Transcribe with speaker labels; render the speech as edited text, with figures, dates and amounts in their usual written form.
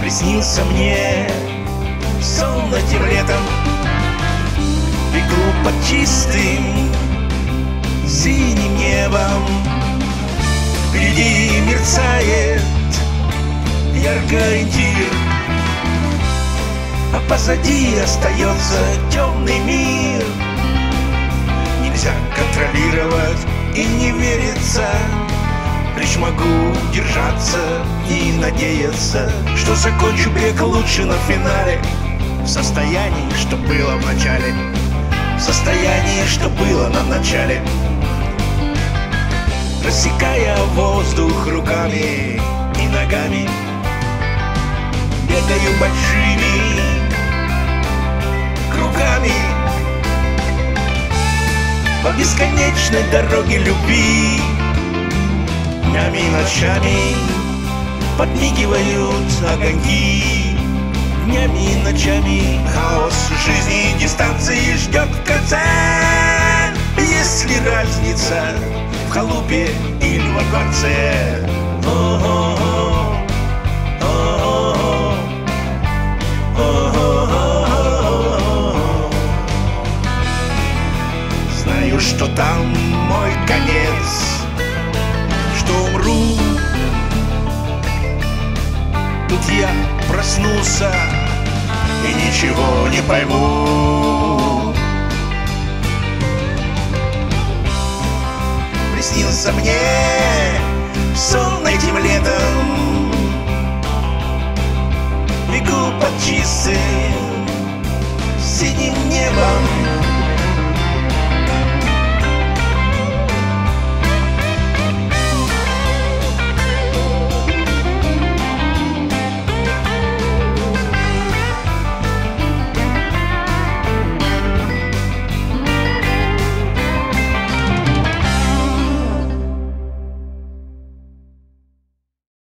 Speaker 1: Приснился мне сон этим летом. Бегу под чистым синим небом. Впереди мерцает яркий ориентир, а позади остается темный мир. Нельзя контролировать и не верится, лишь могу держаться и надеяться, что закончу бег лучше на финале, в состоянии, что было в начале, в состоянии, что было на начале. Рассекая воздух руками и ногами, бегаю большими кругами по бесконечной дороге любви. Днями и ночами подмигивают огоньки. Днями и ночами хаос жизни и дистанции ждет в конце. Есть ли разница в халупе или во дворце? Знаю, что там мой конец, что умру. Тут я проснулся и ничего не пойму. Приснился мне сон этим летом. Бегу под чистым